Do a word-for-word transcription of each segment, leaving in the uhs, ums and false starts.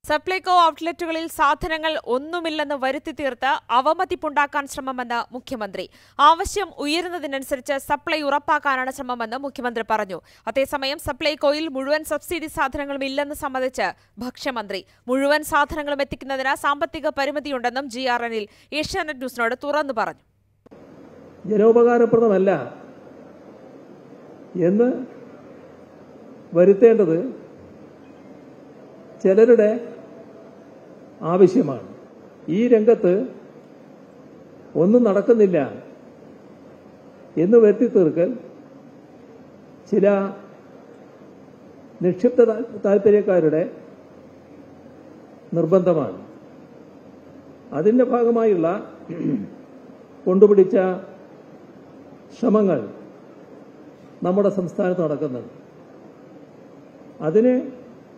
സപ്ലൈകോ ഔട്ട്ലെറ്റുകളിൽ സാധനങ്ങൾ ഒന്നുമില്ലെന്ന് വരുത്തി തീർത്ത് അവമതിപ്പുണ്ടാക്കാൻ ശ്രമമെന്ന് മുഖ്യമന്ത്രി. ആവശ്യം ഉയരുന്നതിനനുസരിച്ച് സപ്ലൈ ഉറപ്പാക്കാനാണ് ശ്രമമെന്ന് മുഖ്യമന്ത്രി പറഞ്ഞു. അതേസമയം സപ്ലൈകോയിൽ മുഴുവൻ സബ്സിഡി സാധനങ്ങളും ഇല്ലെന്ന് സമ്മതിച്ച് ഭക്ഷ്യമന്ത്രി. മുഴുവൻ സാധനങ്ങളും എത്തിക്കുന്നതിന് സാമ്പത്തിക പരിമിതിയുണ്ടെന്നും ജി ആർ അനിൽ ഏഷ്യാനെറ്റ് ന്യൂസിനോട് തുറന്നു പറഞ്ഞു. ജനോപകാരപ്രദമല്ല എന്ന് വരുത്തേണ്ടത് ചിലരുടെ ആവശ്യമാണ്. ഈ രംഗത്ത് ഒന്നും നടക്കുന്നില്ല എന്ന് വരുത്തി തീർക്കൽ ചില നിക്ഷിപ്ത താൽപര്യക്കാരുടെ നിർബന്ധമാണ്. അതിന്റെ ഭാഗമായുള്ള കൊണ്ടുപിടിച്ച ശ്രമങ്ങൾ നമ്മുടെ സംസ്ഥാനത്ത് നടക്കുന്നുണ്ട്. അതിന്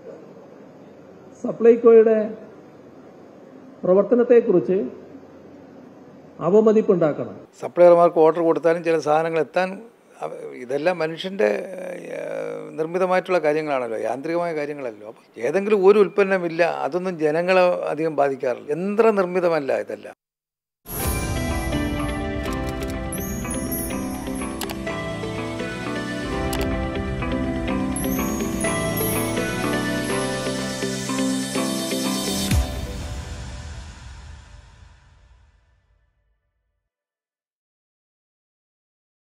സപ്ലൈകോയുടെ പ്രവർത്തനത്തെക്കുറിച്ച് അവമതിപ്പുണ്ടാക്കണം. സപ്ലയർമാർക്ക് ഓർഡർ കൊടുത്താലും ചില സാധനങ്ങൾ എത്താൻ, ഇതെല്ലാം മനുഷ്യൻ്റെ നിർമ്മിതമായിട്ടുള്ള കാര്യങ്ങളാണല്ലോ, യാന്ത്രികമായ കാര്യങ്ങളല്ലോ. അപ്പോൾ ഏതെങ്കിലും ഒരു ഉൽപ്പന്നമില്ല, അതൊന്നും ജനങ്ങളെ അധികം ബാധിക്കാറില്ല. യന്ത്രനിർമ്മിതമല്ല ഇതെല്ലാം.